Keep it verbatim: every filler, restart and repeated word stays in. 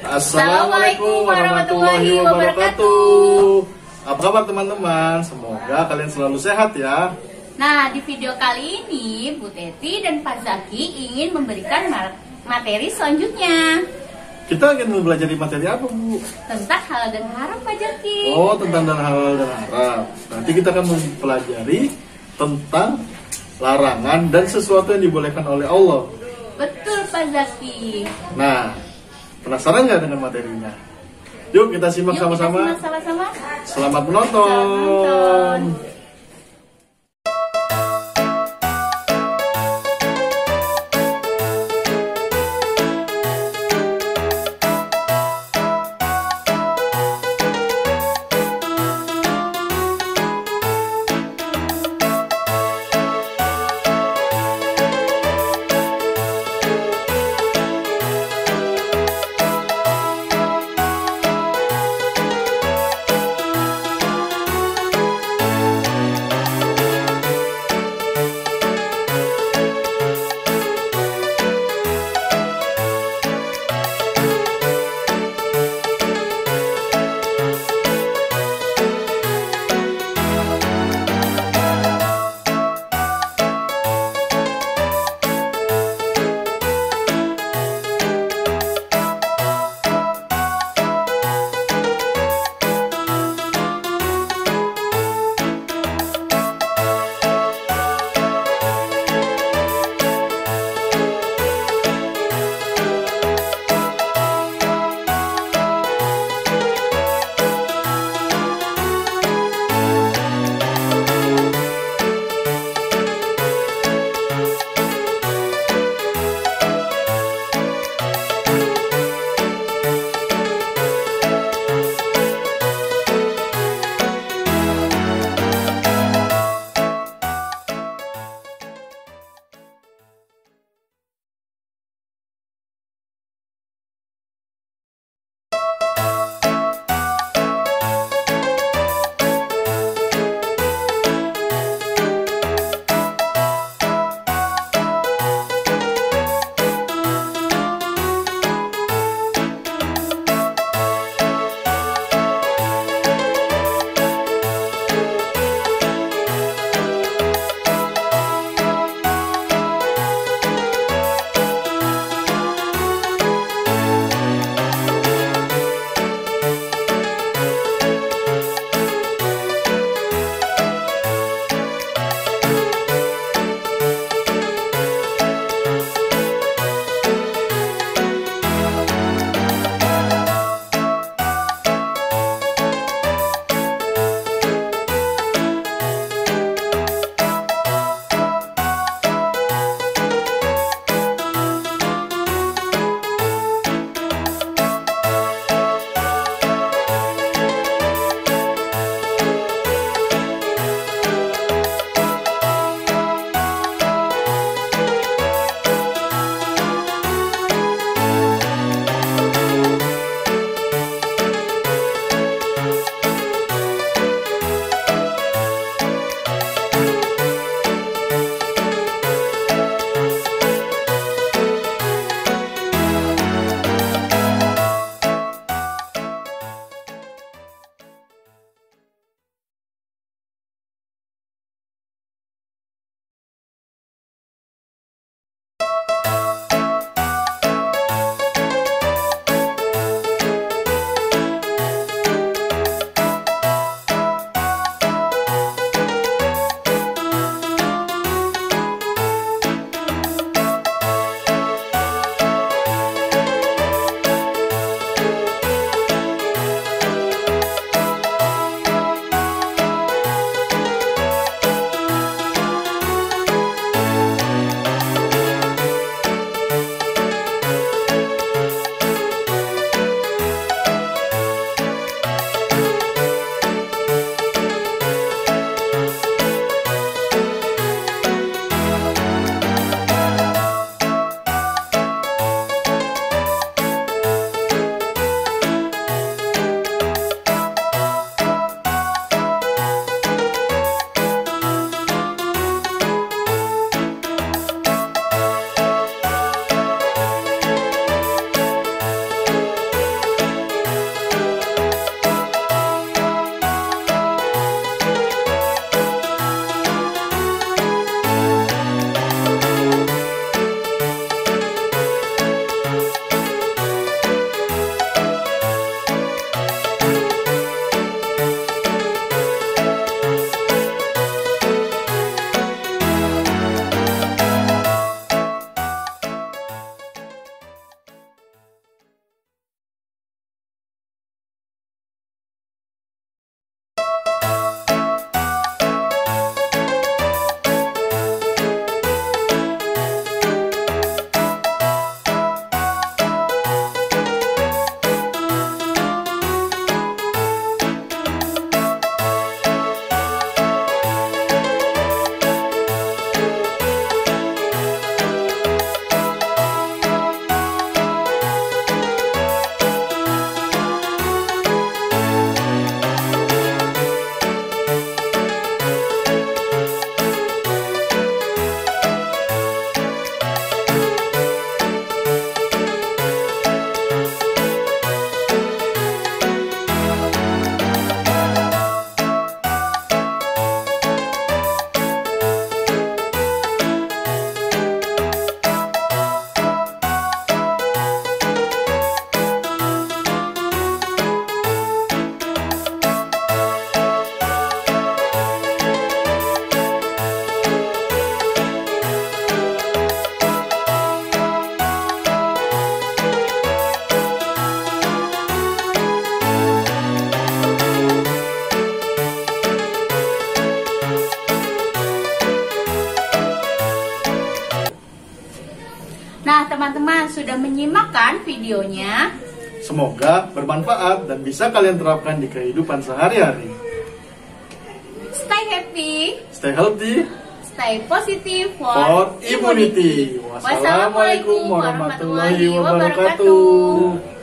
Assalamualaikum warahmatullahi wabarakatuh. Apa kabar teman-teman? Semoga kalian selalu sehat ya. Nah, di video kali ini Bu Teti dan Pak Zaki ingin memberikan materi selanjutnya. Kita ingin belajar materi apa, Bu? Tentang halal dan haram, Pak Zaki. Oh, tentang dan halal dan haram. Nanti kita akan mempelajari tentang larangan dan sesuatu yang dibolehkan oleh Allah. Betul, Pak Zaki. Nah, penasaran nggak dengan materinya? Yuk kita simak Yuk, sama-sama. kita simak sama-sama. Selamat menonton. Selamat menonton. menyimakkan videonya. Semoga bermanfaat dan bisa kalian terapkan di kehidupan sehari-hari. Stay happy, Stay healthy stay positive for, for immunity. Wassalamualaikum warahmatullahi wabarakatuh.